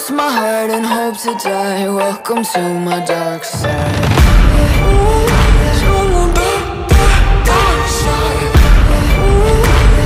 lost my heart and hope to die. Welcome to my dark side.